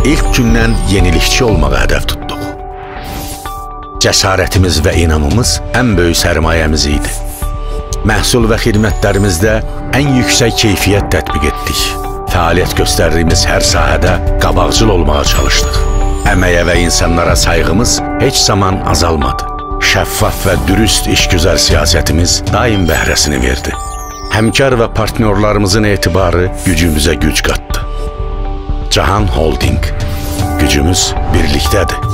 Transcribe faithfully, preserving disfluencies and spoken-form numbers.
ilk gündən yenilikçi olmağı hədəf tutduq. Cəsarətimiz və inamımız ən böyük sərmayəmiz idi. Məhsul və xidmətlərimizdə ən yüksək keyfiyyət tətbiq etdik. Fəaliyyət göstərdiyimiz hər sahədə qabaqcıl olmağa çalışdıq. Əməyə və insanlara sayğımız heç zaman azalmadı. Şəffaf və dürüst işgüzar siyasətimiz daim bəhrəsini verdi. Həmkar və partnyorlarımızın etibarı gücümüzə güc qatdı. Cahan Holding, gücümüz birlikdədir.